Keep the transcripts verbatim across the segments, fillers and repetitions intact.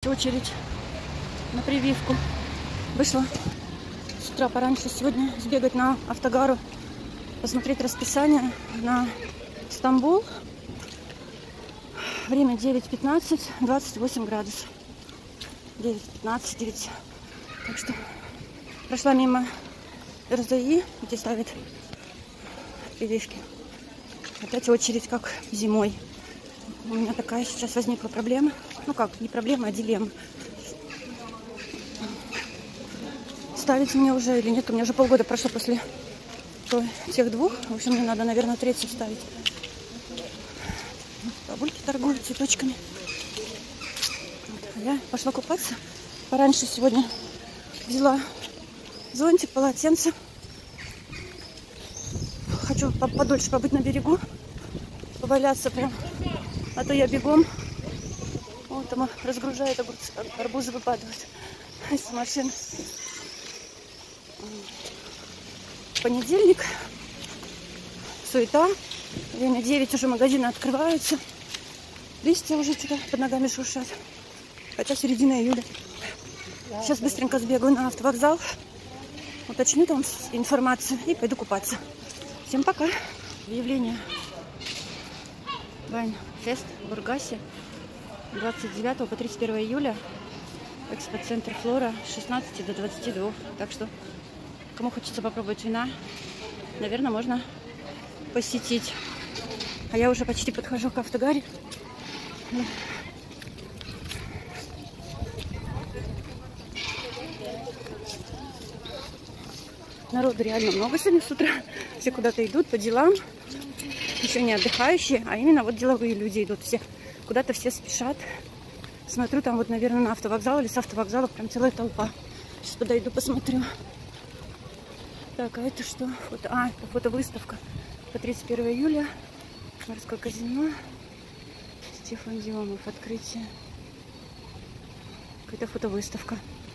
очередь на прививку. Вышла с утра пораньше сегодня сбегать на Автогару, посмотреть расписание на Стамбул. Время девять пятнадцать, двадцать восемь градусов. девять пятнадцать, девять. Так что прошла мимо РЗИ, где ставят прививки. Опять очередь, как зимой. У меня такая сейчас возникла проблема. Ну как, не проблема, а дилемма. Ставить мне уже или нет? У меня уже полгода прошло после тех двух. В общем, мне надо, наверное, третью ставить. Бабульки торгуют цветочками. А я пошла купаться. Пораньше сегодня взяла зонтик, полотенце. Хочу подольше побыть на берегу, поваляться прям. А то я бегом. Вот там разгружает, огурцы, арбузы выпадают из машин. Понедельник. Суета. Время девять, уже магазины открываются. Листья уже что-то под ногами шуршат. Хотя середина июля. Сейчас быстренько сбегаю на автовокзал. Уточню там информацию и пойду купаться. Всем пока. Объявление. Вайн-фест в Бургасе. двадцать девятого по тридцать первое июля. Экспоцентр Флора с шестнадцати до двадцати двух. Так что, кому хочется попробовать вина, наверное, можно посетить. А я уже почти подхожу к Автогаре. Народу реально много сегодня с утра. Все куда-то идут по делам. Еще не отдыхающие, а именно вот деловые люди идут. Все куда-то все спешат. Смотрю, там вот, наверное, на автовокзал или с автовокзала прям целая толпа. Сейчас подойду, посмотрю. Так, а это что? Фото... А, это фотовыставка по тридцать первое июля. Морское казино. Стефан Дионов. Открытие. Какая-то фотовыставка.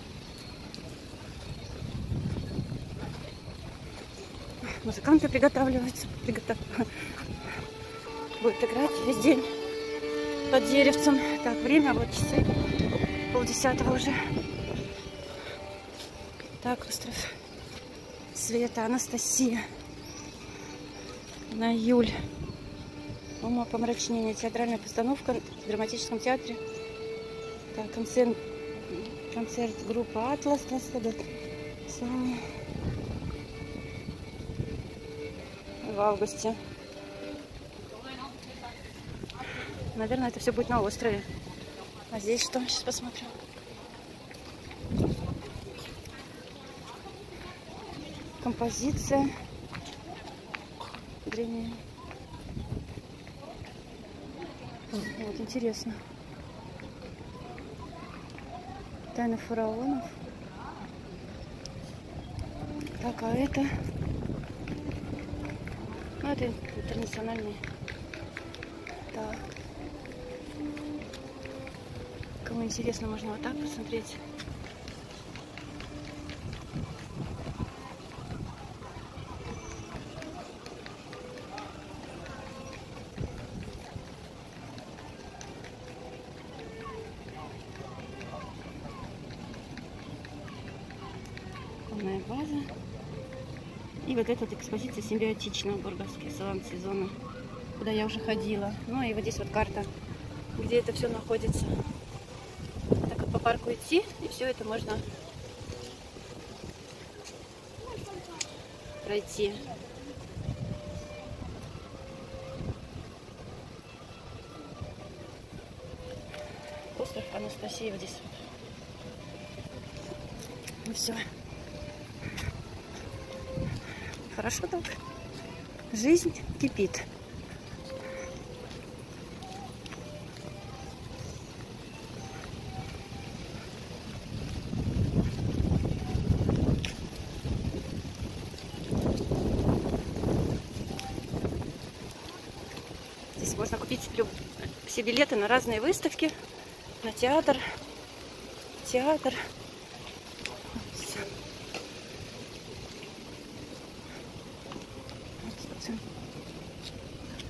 Музыканты приготавливаются. Приготов... Будут играть весь день под деревцем. Так, время вот часы полдесятого уже. Так, остров Света, Анастасия. На июль. Умопомрачнение. Театральная постановка в драматическом театре. Так, концерт, концерт группы Атлас. В августе. Наверное, это все будет на острове. А здесь что? Сейчас посмотрю. Композиция. Древняя. Вот, интересно. Тайна фараонов. Так, а это... Ну, это интернациональный. Так. Кому интересно, можно вот так посмотреть. Конная база. И вот эта экспозиция симбиотичная, бургасский салон сезона, куда я уже ходила. Ну и вот здесь вот карта, где это все находится. Так как по парку идти, и все это можно пройти. Остров Анастасия вот здесь. Ну все. Хорошо так. Жизнь кипит. Здесь можно купить все билеты на разные выставки, на театр, театр.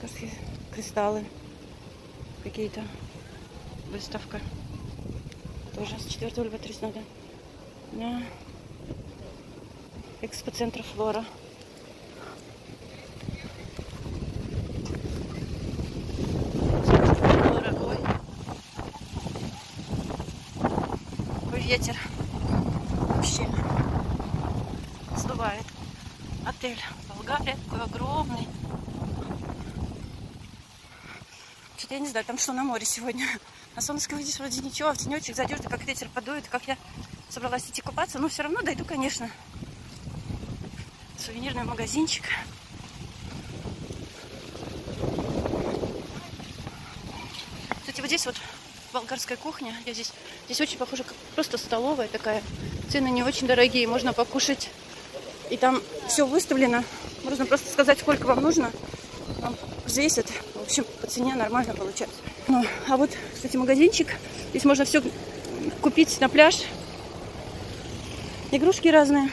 Кристаллы какие-то, выставка. Тоже с четвёртого либо тридцать надо на экспоцентр Флора. Флора, ой. Ой, ветер вообще сдувает. Отель Болгария такой огромный. Что-то я не знаю, там что на море сегодня. На солнышко выйдешь, вроде ничего, в тенечек зайдешь, да как ветер подует, как я собралась идти купаться. Но все равно дойду, конечно. Сувенирный магазинчик. Кстати, вот здесь вот болгарская кухня. Я здесь, здесь очень похоже, как просто столовая такая. Цены не очень дорогие, можно покушать. И там все выставлено. Можно просто сказать, сколько вам нужно. Вам взвесят. В общем, по цене нормально получается. Ну, а вот, кстати, магазинчик. Здесь можно все купить на пляж. Игрушки разные.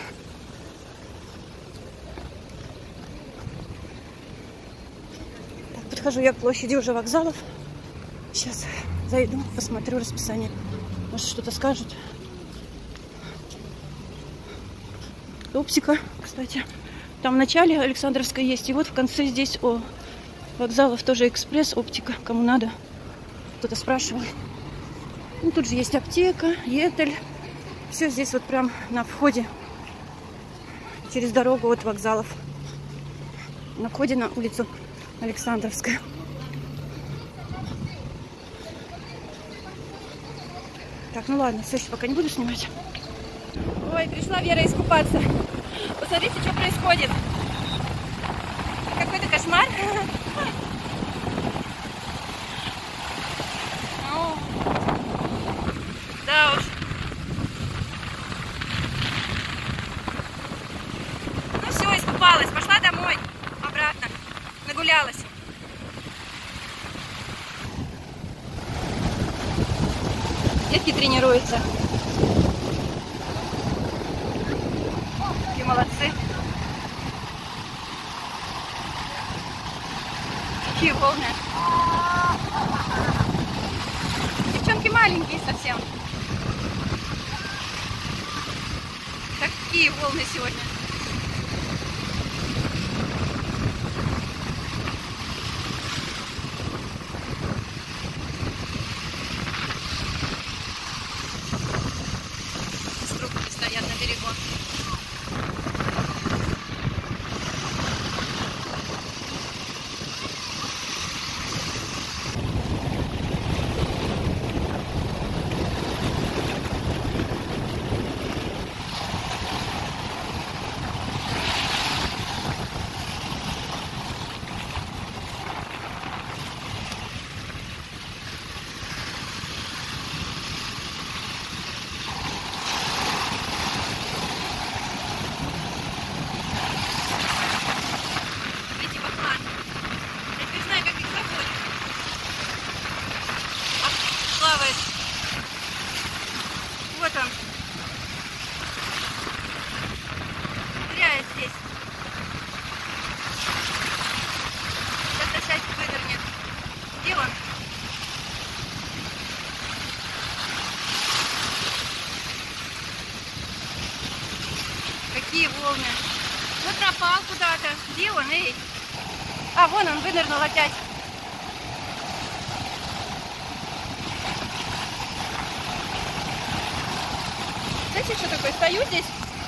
Так, подхожу я к площади уже вокзалов. Сейчас зайду, посмотрю расписание. Может, что-то скажут. Оптика, кстати. Там в начале Александровская есть. И вот в конце здесь о вокзалов тоже экспресс, оптика. Кому надо. Кто-то спрашивал. Ну, тут же есть аптека, Етель. Все здесь вот прям на входе. Через дорогу от вокзалов. На входе на улицу Александровская. Так, ну ладно, все, пока не буду снимать. Ой, пришла Вера искупаться. Посмотрите, что происходит. Какой-то кошмар. Ну, да уж. Ну все, искупалась. Пошла домой. Обратно. Нагулялась. Детки тренируются. Какие молодцы. Какие волны. Девчонки маленькие совсем. Такие волны сегодня. Инструкторы стоят на берегу. Вот он. Ныряет здесь. Сейчас опять вывернет. Где он? Какие волны. Вот пропал куда-то. Где он, эй? А, вон он вынырнул опять. Знаете, что такое? Стою здесь,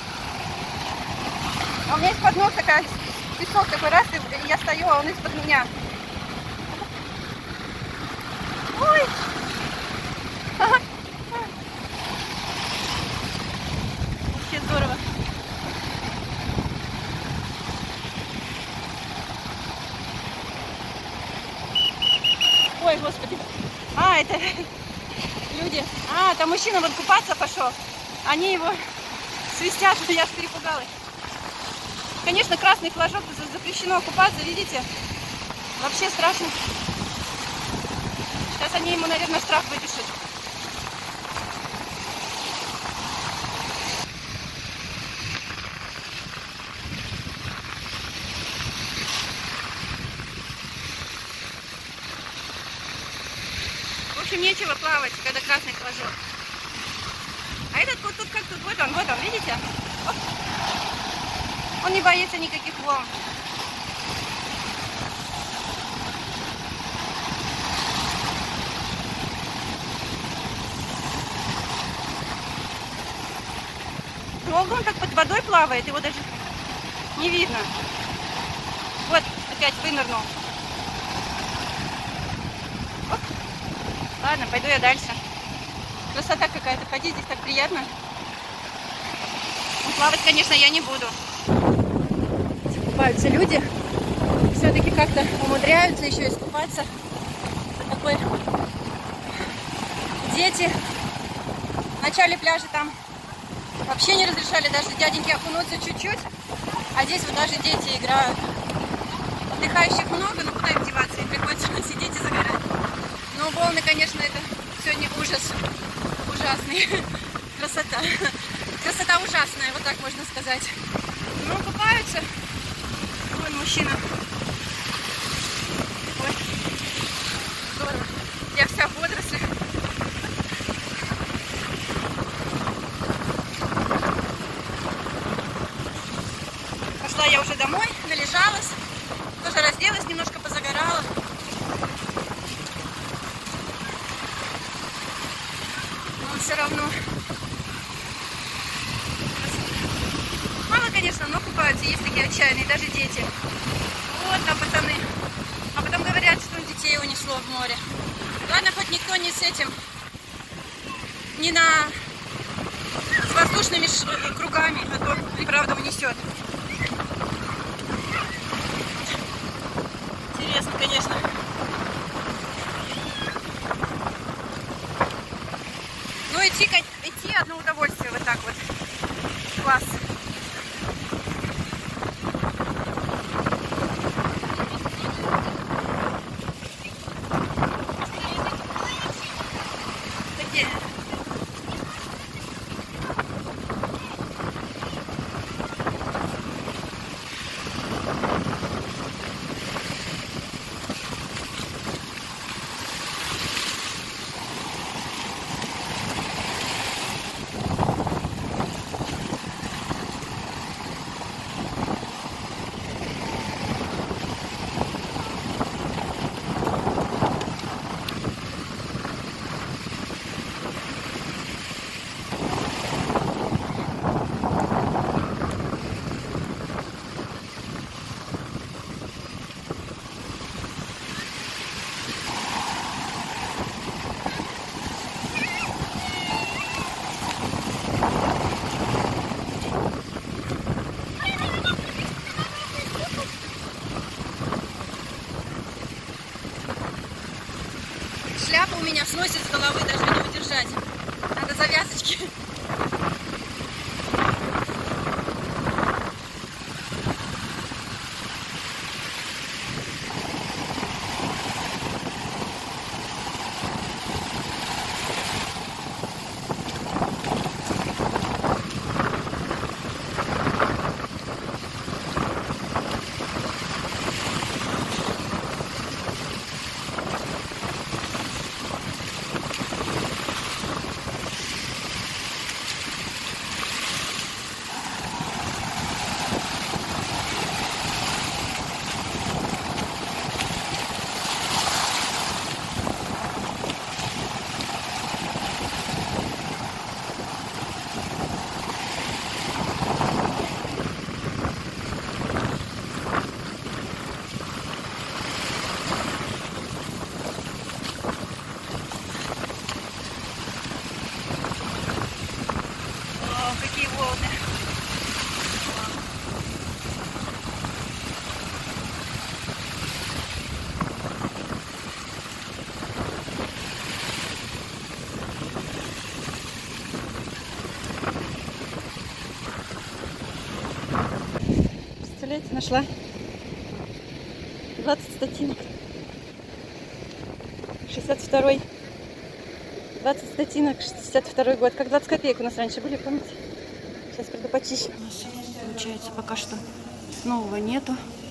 а у меня из-под ног такая, песок такой раз, и я стою, а он из-под меня. Ой! Вообще здорово. Ой, господи. А, это люди. А, там мужчина вот купаться пошел. Они его свистят, я аж перепугалась. Конечно, красный флажок, запрещено купаться, видите? Вообще страшно. Сейчас они ему, наверное, штраф выпишут. В общем, нечего плавать, когда красный флажок. как тут, вот он, вот он, видите? Оп. Он не боится никаких волн. Долго он так под водой плавает, его даже не видно. Вот, опять вынырнул. Оп. Ладно, пойду я дальше. Красота какая-то, ходить здесь так приятно. Но плавать, конечно, я не буду. Купаются люди. Все-таки как-то умудряются еще искупаться. Такой... Дети. В начале пляжа там вообще не разрешали даже дяденьки окунуться чуть-чуть. А здесь вот даже дети играют. Отдыхающих много, но куда им деваться? Им приходится сидеть и загорать. Но волны, конечно, это сегодня ужас. Ужасный. Красота. Красота ужасная, вот так можно сказать. Ну, купаются. Вон мужчина. Ой. Здорово. Я вся в водорослях. Пошла я уже домой, належалась. Тоже разделась, немножко позагорала. Но все равно. Мало, конечно, но купаются, есть такие отчаянные, даже дети. Вот там пацаны. А потом говорят, что детей унесло в море. Ладно, хоть никто не с этим, не на с воздушными кругами, а то и правда унесет. Интересно, конечно. Ну, идти, идти одно удовольствие вот так вот. Класс. Такие. Шляпа у меня сносит с головы, даже не удержать. Надо завязочки. Какие волны. Представляете, нашла двадцать статинок. шестьдесят второй. двадцать статинок, шестьдесят второй год. Как двадцать копеек у нас раньше были, помните? Сейчас приду почищу. У нас, получается, пока что нового нету.